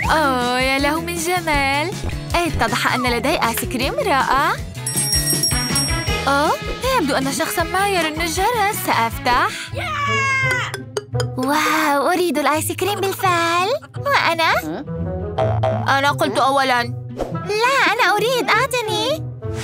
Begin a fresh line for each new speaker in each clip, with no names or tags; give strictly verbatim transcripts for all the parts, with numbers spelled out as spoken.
أوه يا له من جمال. اتضح أن لدي آيس كريم رائع. أوه يبدو أن شخصاً ما يرن الجرس. سأفتح. واو أريد الآيس كريم بالفعل. وأنا؟ أنا قلت أولاً. لا أنا أريد. أعطني.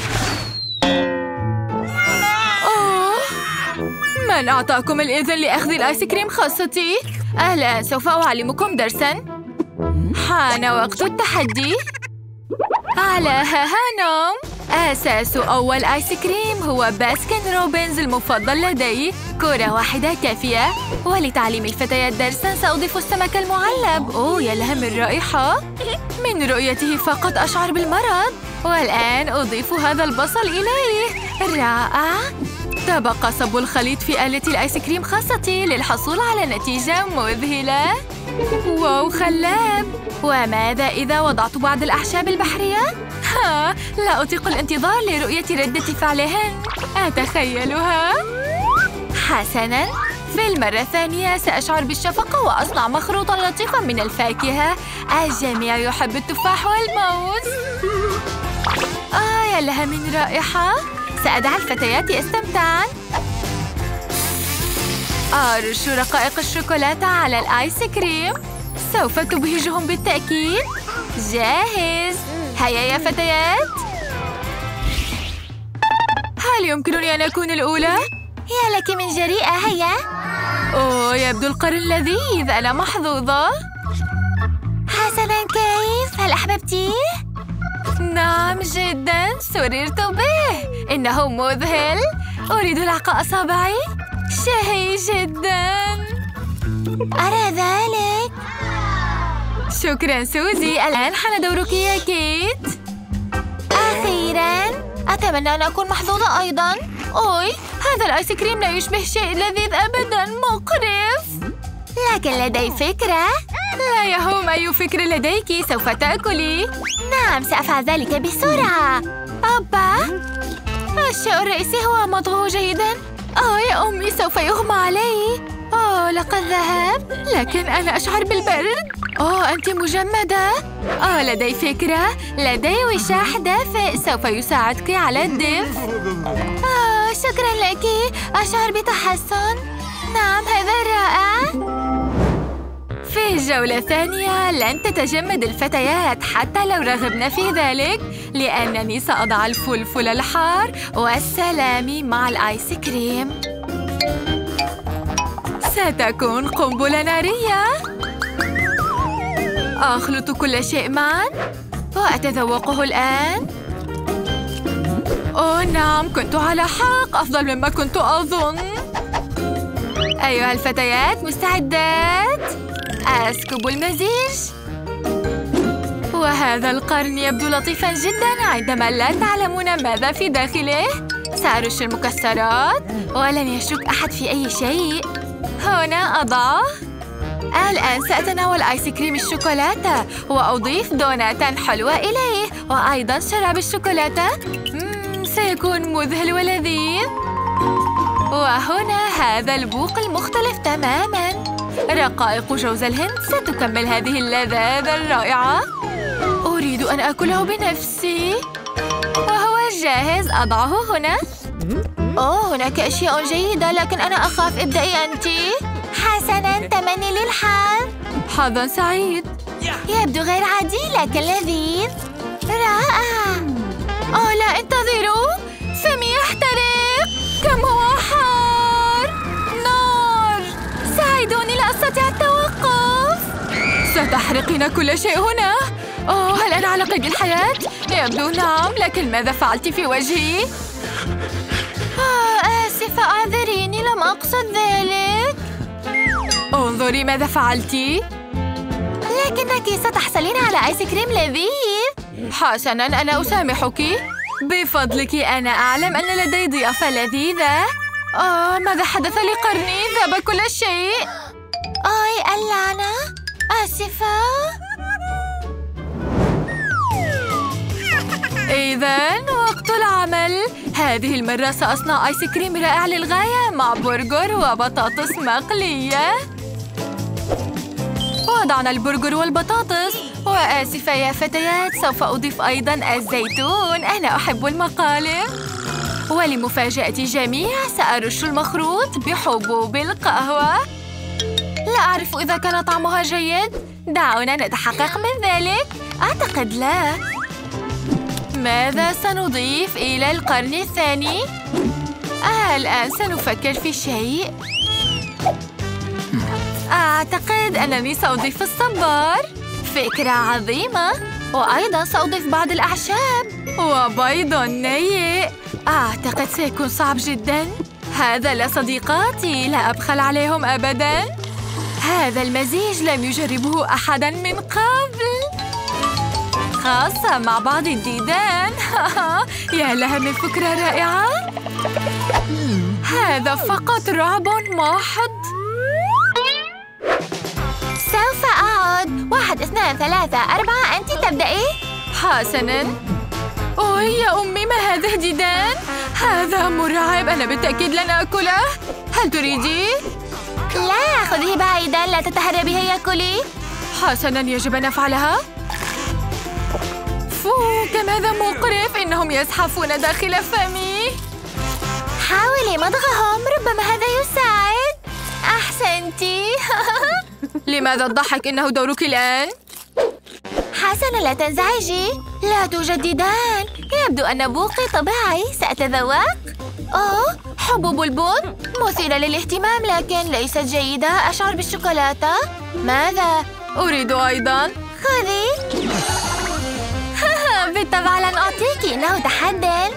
أوه من أعطاكم الإذن لأخذ الآيس كريم خاصتي؟ أهلاً سوف أعلمكم درساً. حان وقت التحدي. على هانم. أساس أول آيس كريم هو باسكن روبنز المفضل لدي. كرة واحدة كافية. ولتعليم الفتيات درساً سأضيف السمك المعلب. أوه يا لها من رائحة. من رؤيته فقط أشعر بالمرض. والآن أضيف هذا البصل إليه. رائع. تبقى صب الخليط في آلة الآيس كريم خاصتي للحصول على نتيجة مذهلة. واو خلاب. وماذا إذا وضعت بعض الأعشاب البحرية؟ ها لا أطيق الانتظار لرؤية ردة فعلهن. أتخيلها. حسناً في المرة الثانية سأشعر بالشفقة وأصنع مخروطاً لطيفاً من الفاكهة. الجميع يحب التفاح والموز. آه يا لها من رائحة. سأدع الفتيات يستمتعن. أرش رقائق الشوكولاتة على الآيس كريم. سوف تبهجهم بالتأكيد. جاهز. هيا يا فتيات. هل يمكنني أن أكون الأولى؟ يا لك من جريئة. هيا. أوه يبدو القرن لذيذ. أنا محظوظة. حسناً كيف؟ هل أحببتيه؟ نعم جداً. سررت به. إنه مذهل. أريد لعق أصابعي. شهي جداً. أرى ذلك. شكراً سوزي. الآن حان دورك يا كيت. أخيراً. أتمنى أن أكون محظوظة أيضاً. أوي هذا الآيس كريم لا يشبه شيء لذيذ أبداً. مقرف. لكن لدي فكرة. لا يهم أي فكرة لديك. سوف تأكلي. نعم سأفعل ذلك بسرعة. أبا الشيء الرئيسي هو مضغه جيداً. آه يا أمي سوف يغمى علي. آه لقد ذهب. لكن أنا أشعر بالبرد. آه أنت مجمدة. آه لدي فكرة. لدي وشاح دافئ سوف يساعدك على الدفء. آه شكراً لك. أشعر بتحسن. نعم هذا رائع. في الجولة الثانية لن تتجمد الفتيات حتى لو رغبن في ذلك، لأنني سأضع الفلفل الحار والسلامي مع الآيس كريم. ستكون قنبلة نارية. أخلط كل شيء معاً وأتذوقه الآن. أوه نعم كنت على حق. أفضل مما كنت أظن. أيها الفتيات مستعدات؟ أسكب المزيج. وهذا القرن يبدو لطيفاً جداً عندما لا تعلمون ماذا في داخله. سأرش المكسرات ولن يشك أحد في أي شيء. هنا أضعه. الآن سأتناول آيس كريم الشوكولاتة وأضيف دوناتا حلوة إليه وأيضاً شراب الشوكولاتة. مم سيكون مذهل ولذيذ. وهنا هذا البوق المختلف تماماً. رقائق جوز الهند ستكمل هذه اللذاذة الرائعة. أريد أن أكله بنفسي. وهو جاهز. أضعه هنا. أوه هناك أشياء جيدة لكن أنا أخاف. ابدأي أنتِ. حسناً تمني لي الحظ. حظاً سعيد. يبدو غير عادي لكن لذيذ. رائع. أوه لا انتظروا. فمي يحترق. كم هو حار. نار. ساعدوني لا أستطيع التوقف. ستحرقين كل شيء هنا. أوه هل أنا على قيد الحياة؟ يبدو نعم لكن ماذا فعلت في وجهي؟ آه آسفة أعذريني لم أقصد ذلك. انظري ماذا فعلتِ. لكنك ستحصلين على آيس كريم لذيذ. حسناً أنا أسامحك. بفضلك أنا أعلم أن لدي ضيافة لذيذة. آه ماذا حدث لقرني؟ ذاب كل شيء. آي اللعنة. آسفة. إذن وقت العمل. هذه المرة سأصنع آيس كريم رائع للغاية مع برجر وبطاطس مقلية. وضعنا البرجر والبطاطس. وآسفة يا فتيات، سوف أضيف أيضاً الزيتون. أنا أحب المقالب. ولمفاجأة الجميع سأرش المخروط بحبوب القهوة. لا أعرف إذا كان طعمها جيد. دعونا نتحقق من ذلك. أعتقد لا. ماذا سنضيف إلى القرن الثاني؟ آه الآن سنفكر في شيء. أعتقد أنني سأضيف الصبار. فكرة عظيمة. وأيضاً سأضيف بعض الأعشاب وبيض نيء. أعتقد سيكون صعب جداً. هذا لا صديقاتي، لا أبخل عليهم أبداً. هذا المزيج لم يجربه أحداً من قبل، خاصة مع بعض الديدان. يا لها من فكرة رائعة. هذا فقط رعب محض.
سوف أعد. واحد، اثنان، ثلاثة، أربعة. أنت تبدأي.
حسناً. أوه يا أمي، ما هذا الديدان؟ هذا مرعب. أنا بالتأكيد لن أكله. هل تريدي؟
لا، خذيه بعيداً. لا تتهربي. هيا كلي.
حسناً، يجب أن نفعلها. فو، كم هذا مقرف. إنهم يزحفون داخل فمي.
حاولي مضغهم، ربما هذا يساعد. أحسنتي.
لماذا الضحك؟ إنه دورك الآن.
حسنا، لا تنزعجي. لا توجد ديدان. يبدو أن بوقي طبيعي. سأتذوق. أوه، حبوب البن مثيرة للاهتمام، لكن ليست جيدة. أشعر بالشوكولاتة. ماذا؟
أريد أيضاً.
خذي. بالطبع لن أعطيك. إنه تحدٍ.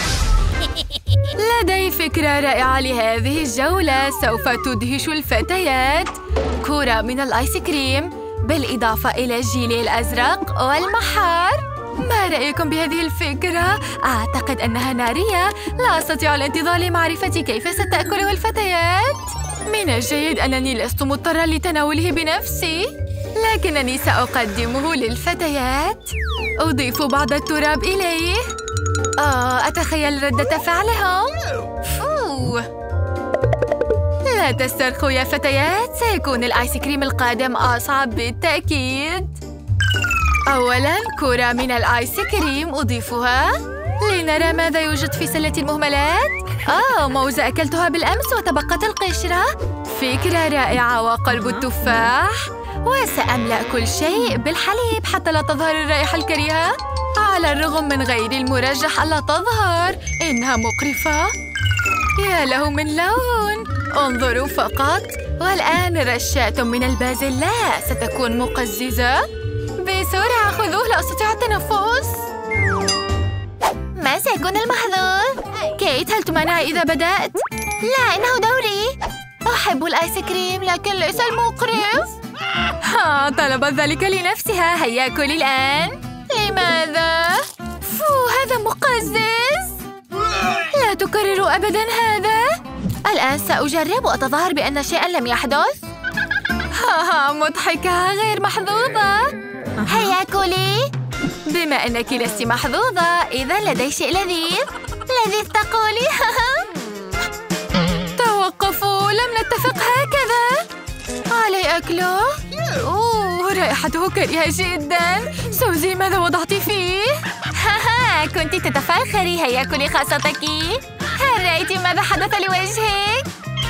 لدي فكرة رائعة لهذه الجولة. سوف تدهش الفتيات. كرة من الآيس كريم بالإضافة إلى الجيلي الأزرق والمحار. ما رأيكم بهذه الفكرة؟ أعتقد أنها نارية. لا أستطيع الانتظار لمعرفة كيف ستأكله الفتيات. من الجيد أنني لست مضطرة لتناوله بنفسي، لكنني سأقدمه للفتيات. أضيف بعض التراب إليه. آه، أتخيل ردة فعلهم. فوه. لا تسترخوا يا فتيات، سيكون الآيس كريم القادم أصعب بالتأكيد. أولاً كرة من الآيس كريم أضيفها. لنرى ماذا يوجد في سلة المهملات. آه، موزة أكلتها بالأمس وتبقت القشرة. فكرة رائعة. وقلب التفاح. وسأملأ كل شيء بالحليب حتى لا تظهر الرائحة الكريهة. على الرغم من غير المرجح ألا تظهر. إنها مقرفة. يا له من لون. انظروا فقط. والآن رشات من البازلاء ستكون مقززة. بسرعة خذوه، لا أستطيع التنفس.
ما سيكون المحظوظ؟
كيت، هل تمانعي إذا بدأت؟
لا، إنه دوري. أحب الآيس كريم لكن ليس المقرف.
ها، طلبت ذلك لنفسها. هيا كلي الآن. لماذا؟ فو، هذا مقزز. لا تكرروا أبداً هذا. الآن سأجرب وأتظاهر بأن شيئاً لم يحدث. ها ها، مضحكة غير محظوظة.
هيا كلي.
بما أنك لست محظوظة، إذا لدي شيء لذيذ.
لذيذ تقولي؟
توقفوا، لم نتفق هكذا. علي أكله؟ أوه، رائحته كريهة جداً. سوزي، ماذا وضعت فيه؟
هاها، كنت تتفاخري. هيا كلي خاصتك. هل رأيت ماذا حدث لوجهك؟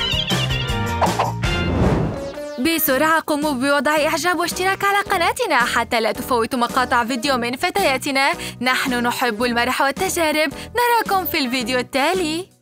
بسرعة قوموا بوضع إعجاب واشتراك على قناتنا حتى لا تفوتوا مقاطع فيديو من فتياتنا. نحن نحب المرح والتجارب. نراكم في الفيديو التالي.